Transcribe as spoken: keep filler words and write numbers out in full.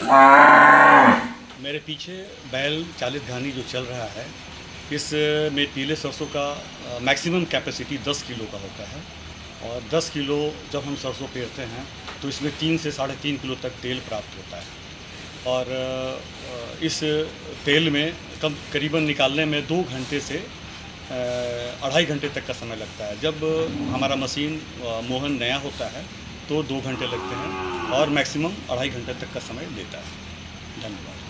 मेरे पीछे बैल चालित घानी जो चल रहा है, इस में पीले सरसों का मैक्सिमम कैपेसिटी दस किलो का होता है। और दस किलो जब हम सरसों पेरते हैं तो इसमें तीन से साढ़े तीन किलो तक तेल प्राप्त होता है। और इस तेल में कम करीबन निकालने में दो घंटे से अढ़ाई घंटे तक का समय लगता है। जब हमारा मशीन मोहन नया होता है तो दो घंटे लगते हैं और मैक्सिमम अढ़ाई घंटे तक का समय देता है। धन्यवाद।